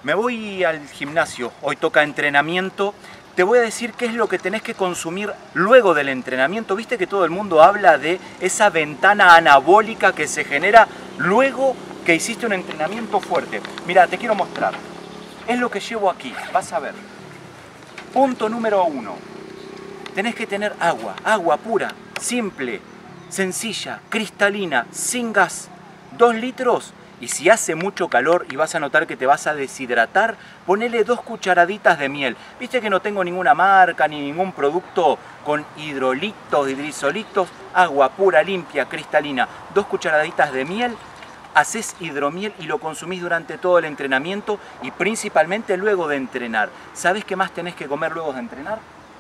Me voy al gimnasio, hoy toca entrenamiento. Te voy a decir qué es lo que tenés que consumir luego del entrenamiento. Viste que todo el mundo habla de esa ventana anabólica que se genera luego que hiciste un entrenamiento fuerte. Mira, te quiero mostrar. Es lo que llevo aquí, vas a ver. Punto número 1. Tenés que tener agua, agua pura, simple, sencilla, cristalina, sin gas. 2 litros. Y si hace mucho calor y vas a notar que te vas a deshidratar, ponele 2 cucharaditas de miel. Viste que no tengo ninguna marca ni ningún producto con hidrolitos, hidrisolitos. Agua pura, limpia, cristalina. 2 cucharaditas de miel. Haces hidromiel y lo consumís durante todo el entrenamiento y principalmente luego de entrenar. ¿Sabés qué más tenés que comer luego de entrenar?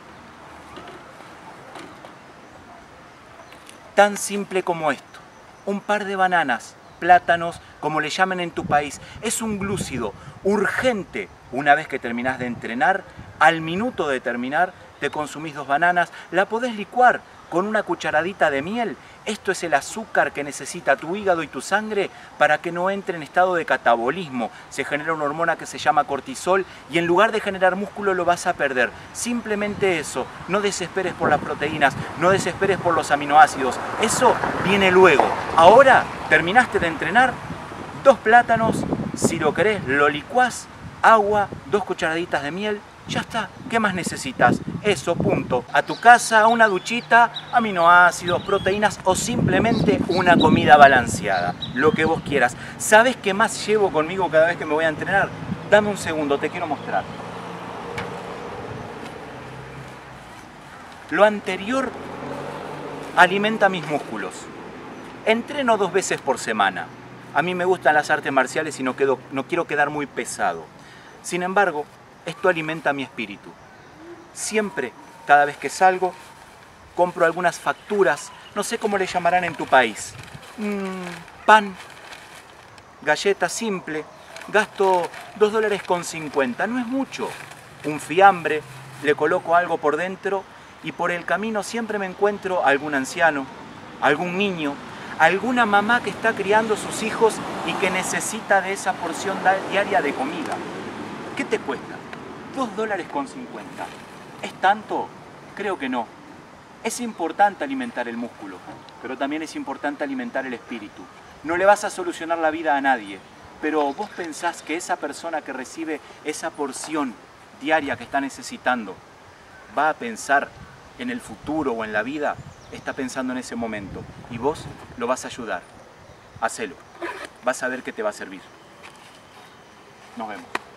Tan simple como esto. Un par de bananas, plátanos, como le llamen en tu país. Es un glúcido urgente. Una vez que terminás de entrenar, al minuto de terminar, te consumís 2 bananas. La podés licuar con una cucharadita de miel. Esto es el azúcar que necesita tu hígado y tu sangre para que no entre en estado de catabolismo. Se genera una hormona que se llama cortisol y en lugar de generar músculo lo vas a perder. Simplemente eso. No desesperes por las proteínas, no desesperes por los aminoácidos. Eso viene luego. Ahora terminaste de entrenar, 2 plátanos, si lo querés lo licuás, agua, 2 cucharaditas de miel. Ya está, ¿qué más necesitas? Eso, punto. A tu casa, una duchita, aminoácidos, proteínas o simplemente una comida balanceada. Lo que vos quieras. ¿Sabés qué más llevo conmigo cada vez que me voy a entrenar? Dame un segundo, te quiero mostrar. Lo anterior alimenta mis músculos. Entreno 2 veces por semana. A mí me gustan las artes marciales y no quiero quedar muy pesado. Sin embargo, esto alimenta mi espíritu. Siempre, cada vez que salgo, compro algunas facturas, no sé cómo le llamarán en tu país. Pan, galleta simple, gasto $2,50, no es mucho. Un fiambre, le coloco algo por dentro y por el camino siempre me encuentro algún anciano, algún niño, alguna mamá que está criando sus hijos y que necesita de esa porción diaria de comida. ¿Qué te cuesta? $2,50. ¿Es tanto? Creo que no. Es importante alimentar el músculo, pero también es importante alimentar el espíritu. No le vas a solucionar la vida a nadie, pero vos pensás que esa persona que recibe esa porción diaria que está necesitando va a pensar en el futuro o en la vida, está pensando en ese momento y vos lo vas a ayudar. Hacelo. Vas a ver que te va a servir. Nos vemos.